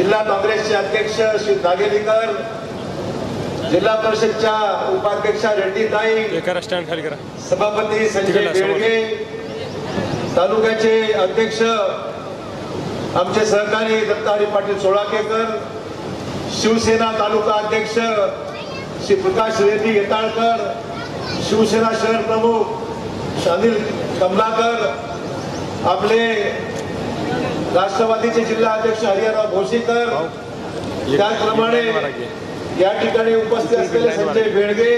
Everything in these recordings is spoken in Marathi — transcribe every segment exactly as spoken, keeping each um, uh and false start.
जिल्हा काँग्रेसचे अध्यक्ष श्री नागेलीकर, जिल्हा परिषदच्या उपाध्यक्षा रेड्डीताई, सभापती संजय बेळगे, तालुक्याचे अध्यक्ष आमचे सहकारी दत्ताहरी पाटील सोळाकेकर, शिवसेना तालुका अध्यक्ष श्री प्रकाश रेड्डी येताळकर, शिवसेना शहर प्रमुख अनिल कमलाकर, आपले राष्ट्रवादीचे जिल्हा अध्यक्ष हरिहरराव भोसीकर, त्याचप्रमाणे या ठिकाणी उपस्थित असलेले संजय बेळगे,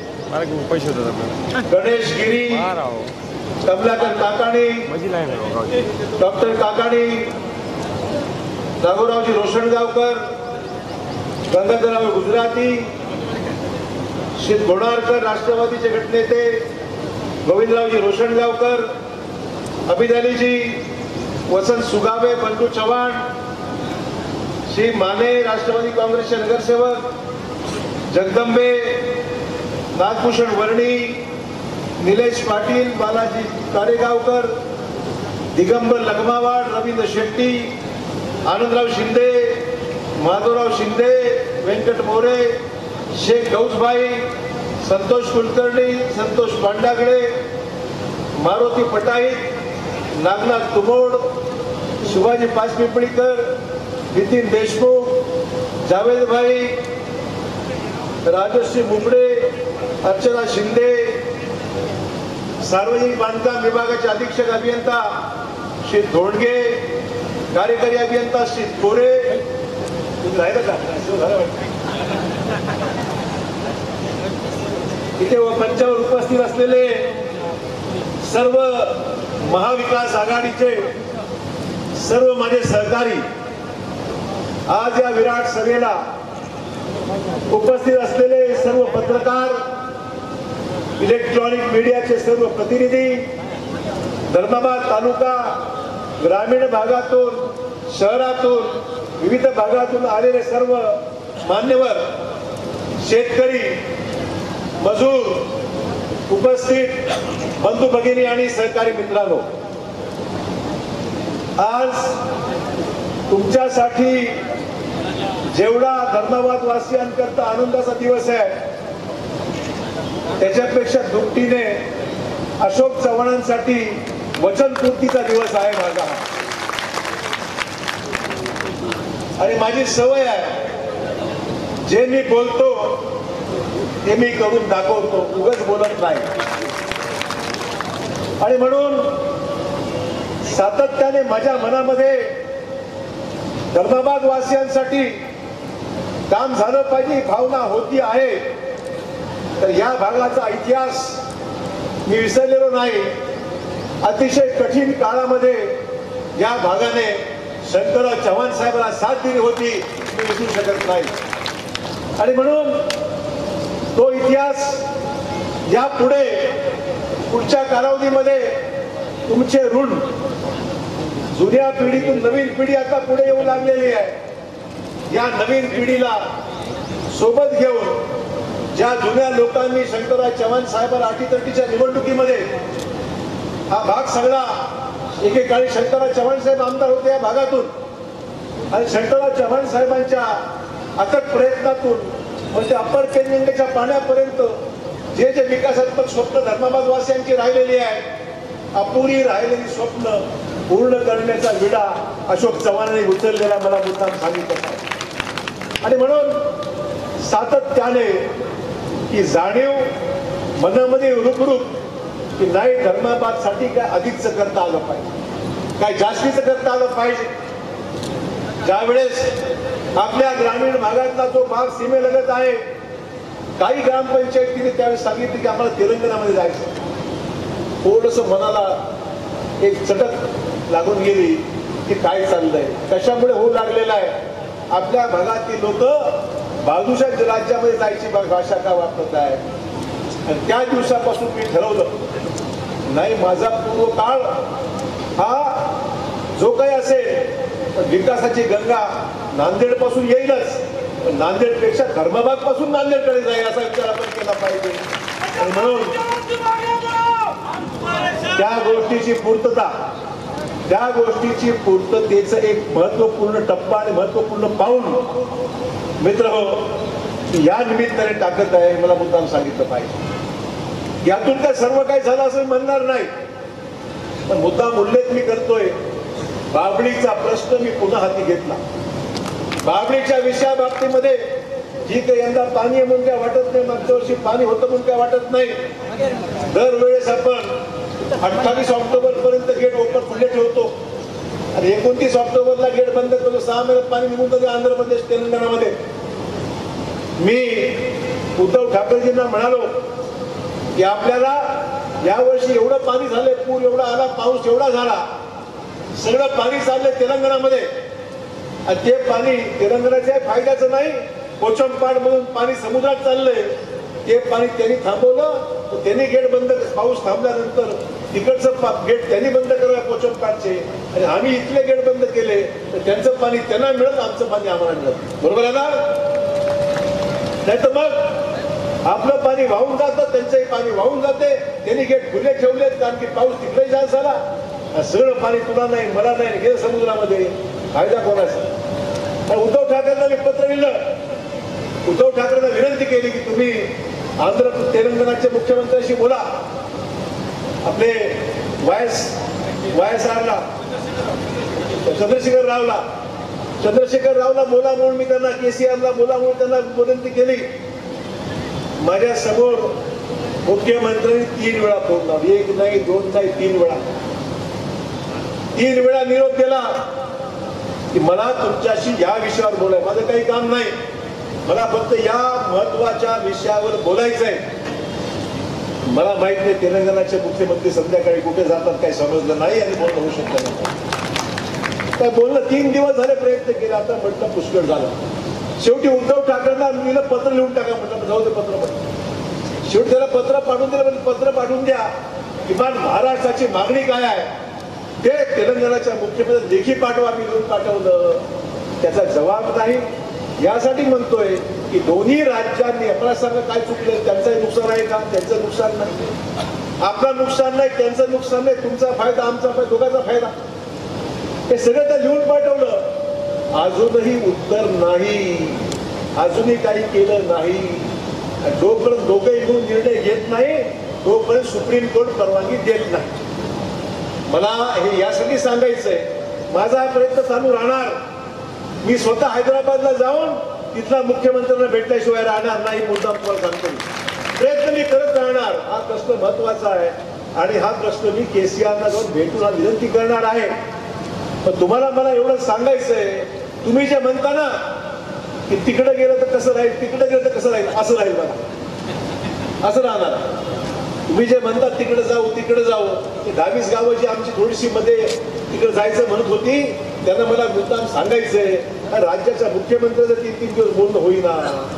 गणेश गिरी, कमलाकर काकाणी, डॉक्टर काकाणी, नागोरावजी रोशनगावकर, गंगाधरराव गुजराती, श्री गोणारकर राष्ट्रवादीचे गटनेते, गोविंदरावजी रोशनगावकर, अभिदालीजी, वसंत सुगावे, बंधू चव्हाण, श्री माने राष्ट्रवादी काँग्रेसचे नगरसेवक, जगदंबे, नागभूषण वर्णी, निलेश पाटील, बालाजी कारेगावकर, दिगंबर लगमावाड, रवींद्र शेट्टी, आनंदराव शिंदे, माधवराव शिंदे, व्यंकट मोरे, शेख गौसभाई, संतोष कुलकर्णी, संतोष पांडागडे, मारुती पटाईत, नागनाथ तुमोड, शिवाजी पाचपिंपळीकर, नितीन देशमुख, जावेद भाई, राजश्री मुंबडे, अर्चना शिंदे, सार्वजनिक बांधकाम विभागाचे अधीक्षक अभियंता श्री धोंडगे, कार्यकारी अभियंता श्री कोरे, इथे मंचावर उपस्थित असलेले सर्व महाविकास आघाडीचे सर्व माझे सहकारी, आज या विराट सभेला उपस्थित असलेले सर्व पत्रकार, इलेक्ट्रॉनिक मीडियाचे सर्व प्रतिनिधी, धर्माबाद तालुका ग्रामीण भागातून, शहरातून, विविध भागातून आलेले सर्व मान्यवर, शेतकरी, मजूर, उपस्थित बंधू भगिनी आणि सहकारी मित्रांनो, आज तुमच्यासाठी जेवढा धर्माबाद वासियांकरता आनंदाचा दिवस आहे, त्याच्यापेक्षा दुपटीने अशोक चव्हाणांसाठी वचनपूर्तीचा दिवस आहे माझा. आणि माझी सवय आहे, जे मी बोलतो ते मी करून दाखवतो, उगाच बोलत नाही. आणि म्हणून सातत्याने माझ्या मनामध्ये धर्माबाद वासियांसाठी काम झालं पाहिजे ही भावना होती आहे. तर या भागाचा इतिहास मी विसरलेलो नाही. अतिशय कठीण काळामध्ये या भागाने शंकरराव चव्हाण साहेबांना साथ दिली होती, मी विसरू शकत नाही. आणि म्हणून तो इतिहास यापुढे पुढच्या कालावधीमध्ये तुमचे ऋण जुन्या पिढीतून नवीन पिढी आता पुढे येऊ लागलेली आहे. या नवीन पिढीला सोबत घेऊन ज्या जुन्या लोकांनी शंकरराव चव्हाण साहेबांना अटीतटीच्या निवडणुकीमध्ये हा भाग सगळा, एकेकाळी शंकरराव चव्हाण साहेब आमदार होते या भागातून, आणि शंकरराव चव्हाण साहेबांच्या अथक प्रयत्नातून म्हणजे अप्पर पेनगंगेच्या पाण्यापर्यंत जे जे विकासात्मक स्वप्न धर्माबाद वासियांची राहिलेली आहे, अपुरी राहिलेली स्वप्न पूर्ण करण्याचा विडा अशोक चव्हाणांनी उचललेला मला मुद्दाम सांगितलं आहे. आणि म्हणून सातत्याने ही जाणीव मनामध्ये रुपरूप की नाही, धर्माबादसाठी काय अधिकच करता आलं पाहिजे, काय जास्तीचं करता आलं पाहिजे. ज्यावेळेस आपल्या ग्रामीण भागातला जो भाग सीमेलगत आहे, काही ग्रामपंचायतीने त्यावेळेस सांगितले की आम्हाला तेलंगणामध्ये जायचं, थोडस मनाला एक चटक लागून गेली की काय चाललंय, कशामुळे होऊ लागलेलं आहे. आपल्या भागातील लोक बाजूच्या राज्यामध्ये जायची भाषा का वापरत आहे. आणि त्या दिवसापासून मी ठरवलं, नाही, माझा पूर्व काळ हा जो काही असेल विकासाची गंगा नांदेड पासून येईलच, पण नांदेड पेक्षा धर्माबाद पासून नांदेडकडे जाईल असा विचार आपण केला पाहिजे. आणि म्हणून त्या गोष्टीची पूर्तता त्या गोष्टीची पूर्ततेचं एक महत्वपूर्ण टप्पा आणि महत्वपूर्ण पाऊल मित्र हो या निमित्ताने टाकत आहे. मला मुद्दाम सांगितलं पाहिजे. यातून काय सर्व काही झालं असं म्हणणार नाही, पण मुद्दाम उल्लेख मी करतोय. बाबळीचा प्रश्न मी पुन्हा हाती घेतला. बाबळीच्या विषया बाबतीमध्ये जी काही यंदा पाणी आहे म्हणून काय वाटत नाही, मागच्या वर्षी पाणी होतं म्हणून काय वाटत नाही. दरवेळेस आपण अठ्ठावीस ऑक्टोबर पर्यंत गेट ओपन खुले ठेवतो आणि एकोणतीस ऑक्टोबरला गेट बंद करतो. सहा महिन्यात पाणी निघून जाते आंध्र प्रदेश तेलंगणामध्ये. मी उद्धव ठाकरेजींना म्हणालो की आपल्याला यावर्षी एवढं पाणी झालंय, पूर एवढा आला, पाऊस एवढा झाला, सगळं पाणी चाललंय तेलंगणामध्ये आणि ते पाणी तेलंगणाच्या फायद्याचं नाही. पोचमपाड म्हणून पाणी समुद्रात चाललंय, ते पाणी त्यांनी थांबवलं. त्यांनी गेट बंद, पाऊस थांबल्यानंतर तिकडचं गेट त्यांनी बंद केलं पोचमपाडचे आणि आम्ही इथले गेट बंद केले, तर त्यांचं पाणी त्यांना मिळत, आमचं पाणी आम्हाला मिळत. बरोबर आहे ना? नाही तर मग आपलं पाणी वाहून जातं, त्यांचंही पाणी वाहून जाते. त्यांनी गेट खुले ठेवलेत कारण की पाऊस तिकडे जास्त झाला. सगळं पाणी तुला नाही, मला नाही, गेलं समुद्रामध्ये. फायदा कोणाचा? उद्धव ठाकरेंना मी पत्र लिहिलं. उद्धव ठाकरेंना विनंती केली की तुम्ही आंध्र तेलंगणाचे मुख्यमंत्र्यांशी बोला. आपले वायस वायस आरला चंद्रशेखर रावला चंद्रशेखर रावला बोला म्हणून मी त्यांना, केसीआरला बोला म्हणून त्यांना विनंती केली. माझ्या समोर मुख्यमंत्र्यांनी तीन वेळा फोन लावला. एक नाही, दोन नाही, तीन वेळा तीन वेळा निरोप दिला की मला तुमच्याशी या विषयावर बोलाय. माझं काही काम नाही, मला फक्त या महत्वाच्या विषयावर बोलायचंय. मला माहित नाही तेलंगणाचे मुख्यमंत्री संध्याकाळी कुठे जातात काही समजलं नाही आणि बोलणं होऊ शकत नाही. काय बोलणं तीन दिवस झाले, प्रयत्न केला, आता म्हटलं पुष्कळ झालं. शेवटी उद्धव ठाकरेंना मी पत्र लिहून टाका म्हटलं, जाऊ दे पत्र पाठवून. शेवटी त्याला पत्र पाठवून दिलं. म्हणजे पत्र पाठवून द्या, किमान महाराष्ट्राची मागणी काय आहे ते तेलंगणाच्या मुख्यमंत्री लेखी पाठवा. मी लिहून पाठवलं, त्याचा जबाब नाही. यासाठी म्हणतोय की दोन्ही राज्यांनी आपल्याला सांगा काय चुकलं. त्यांचंही नुकसान आहे का? त्यांचं नुकसान नाही, आपलं नुकसान नाही, त्यांचं नुकसान नाही, तुमचा फायदा, आमचा फायदा, दोघांचा फायदा. हे सगळं त्या लिहून पाठवलं. अजूनही उत्तर नाही, अजूनही काही केलं नाही. जोपर्यंत दोघंही मिळून निर्णय घेत नाही तोपर्यंत सुप्रीम कोर्ट परवानगी देत नाही. मला हे यासाठी सांगायचंय, माझा हा प्रयत्न चालू राहणार. मी स्वतः हैदराबादला जाऊन तिथला मुख्यमंत्र्यांना भेटल्याशिवाय राहणार नाही. मुद्दाम तुम्हाला सांगतो, प्रयत्न मी करत राहणार. हा प्रश्न महत्वाचा आहे आणि हा प्रश्न मी केसीआरला जाऊन भेटून हा विनंती करणार आहे. पण तुम्हाला मला एवढं सांगायचंय, तुम्ही जे म्हणता ना की तिकडे गेलं तर कसं राहील, तिकडे गेलं तर कसं राहील, असं राहील. मला असं राहणार. तुम्ही जे म्हणतात तिकडे जाऊ तिकडे जाऊ, ते दहावीस गावं जी आमची थोडीशी मध्ये तिकडे जायचं म्हणत होती, त्यांना मला मुद्दाम सांगायचंय, राज्याच्या मुख्यमंत्र्याचं तीन तीन दिवस बोलणं होईना,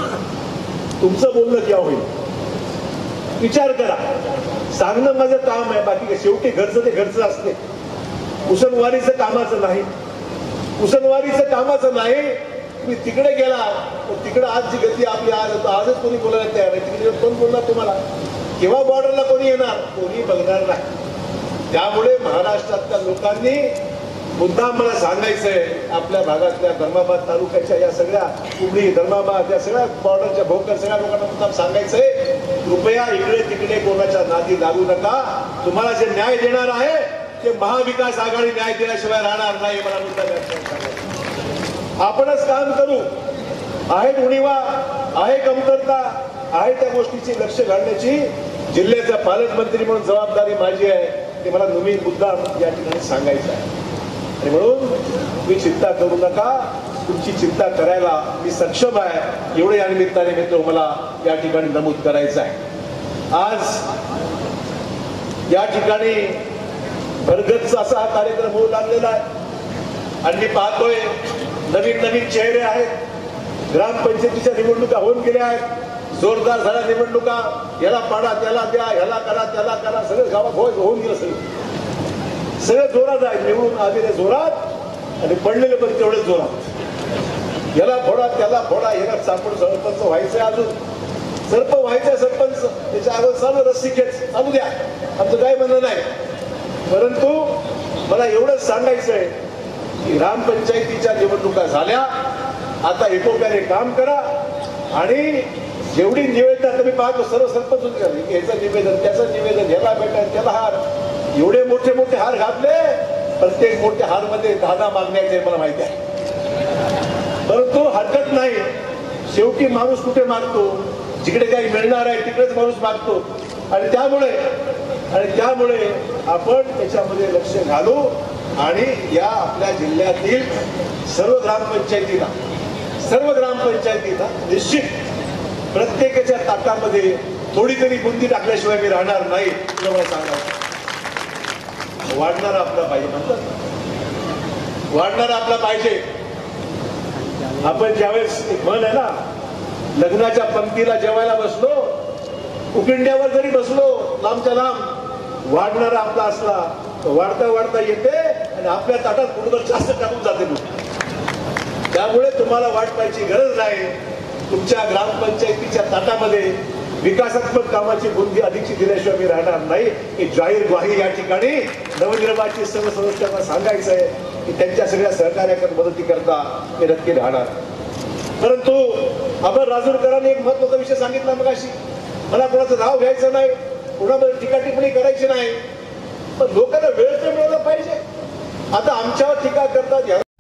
तुमचं बोलणं केव्हा होईल विचार करा. सांगणं माझं काम आहे, बाकी शेवटी घरचं ते घरचं असते. उसनवारीचं कामाचं नाही, उसनवारीचं कामाचं नाही. तुम्ही तिकडे गेला तर तिकडे आज जी गती आपली आज आजच कोणी बोलायला तयार आहे. तिकडे कोण बोलणार तुम्हाला? केव्हा बॉर्डरला कोणी येणार? कोणी बघणार नाही. त्यामुळे महाराष्ट्रातल्या लोकांनी मुद्दाम मला सांगायचंय, आपल्या भागातल्या धर्माबाद तालुक्याच्या या सगळ्या कुबडी, धर्माबाद या सगळ्या बॉर्डरच्या भोकर सगळ्या लोकांना मुद्दाम सांगायचंय, कृपया इकडे तिकडे कोणाच्या नादी लागू नका. तुम्हाला जे न्याय देणार आहे ते महाविकास आघाडी न्याय दिल्याशिवाय राहणार नाही. मला मुद्दा आपणच काम करू. आहे उणीवा, आहे कमतरता, आहे त्या गोष्टीची लक्ष घालण्याची जिल्ह्याचा पालकमंत्री म्हणून जबाबदारी माझी आहे. ते मला नवीन मुद्दा या ठिकाणी सांगायचा आहे. आणि म्हणून तुम्ही चिंता करू नका, तुमची चिंता करायला मी सक्षम आहे. एवढे या निमित्ताने मित्र मला या ठिकाणी नमूद करायचं आहे. आज या ठिकाणी भरगच्च असा हा कार्यक्रम होऊ लागलेला आहे आणि मी पाहतोय नवीन नवीन चेहरे आहेत. ग्रामपंचायतीच्या निवडणुका होऊन गेल्या आहेत, जोरदार झाल्या निवडणुका. याला पाडा, त्याला द्या, ह्याला करा, त्याला करा, सगळं गावात होऊन गेलं. सगळं सगळं जोरात आहे. निवडून आलेले जोरात आणि पडलेले पण तेवढेच जोरात. याला फोडा, त्याला फोडा, याला सापड सरपंच व्हायचंय, अजून सरप व्हायचंय सरपंच, त्याच्या अगोदर चालू रस्सी खेच चालू द्या, आमचं काय म्हणणं नाही. परंतु मला एवढंच सांगायचं आहे की ग्रामपंचायतीच्या निवडणुका झाल्या, आता एकोप्याने काम करा आणि जेवढी निवेदन तुम्ही पाहतो सर्व सरपंच होते, याचं निवेदन त्याचं निवेदन, याला भेटेल त्याला हार, एवढे मोठे मोठे हार घातले. प्रत्येक मोठ्या हार मध्ये दहा दहा मागण्याचे मला माहिती आहे, परंतु हरकत नाही. शेवटी माणूस कुठे मागतो, जिकडे काही मिळणार आहे तिकडेच माणूस मागतो. आणि त्यामुळे आणि त्यामुळे आपण त्याच्यामध्ये लक्ष घालू आणि या आपल्या जिल्ह्यातील सर्व ग्रामपंचायतीला सर्व ग्रामपंचायतीला निश्चित प्रत्येकाच्या ताटामध्ये थोडी तरी बुंदी टाकल्याशिवाय मी राहणार नाही. मला सांगायचं वाढणार आपला पाहिजे म्हणतात, वाढणार आपला पाहिजे. आपण ज्यावेळेस एक म्हण आहे ना, लग्नाच्या पंक्तीला जेवायला बसलो, उकिंड्यावर जरी बसलो लांबच्या लांब, वाढणारा आपला असला तर वाढता वाढता येते आणि आपल्या ताटात कुठं जास्त टाकून जाते. त्यामुळे तुम्हाला वाट पाहायची गरज नाही. तुमच्या ग्रामपंचायतीच्या ताटामध्ये विकासात्मक कामाची बुंदी अधिकची दिल्याशिवाय मी राहणार नाही. ही जाहीर ग्वाही या ठिकाणी नवनिर्माणची सर्व सदस्यांना सांगायचं आहे की त्यांच्या सगळ्या सहकार्याकडे मदती करता मी नक्की राहणार. परंतु आपण राजूरकरांनी एक महत्वाचा विषय सांगितला मगाशी, मला कोणाचं नाव घ्यायचं नाही, कोणाबद्दल टीका टिप्पणी करायची नाही, पण लोकांना वेळ तर मिळाला पाहिजे. आता आमच्यावर टीका करतात.